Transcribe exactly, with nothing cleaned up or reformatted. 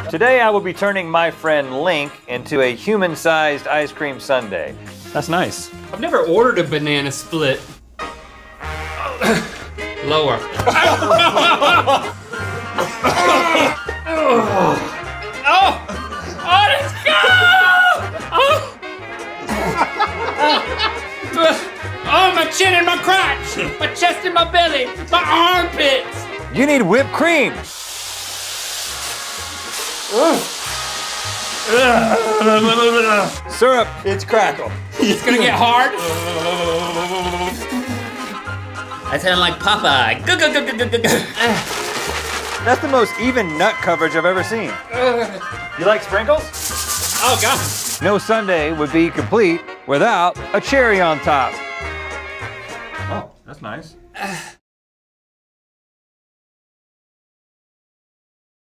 Today I will be turning my friend Link into a human-sized ice cream sundae. That's nice. I've never ordered a banana split. Lower. Oh! Oh! Let's go! Oh! Oh, my chin and my crotch! My chest and my belly! My armpits! You need whipped cream! Syrup, it's crackle. It's gonna get hard. I sound like Popeye. Go, go, go, go, go, go, go. That's the most even nut coverage I've ever seen. You like sprinkles? Oh, God. No sundae would be complete without a cherry on top. Oh, that's nice.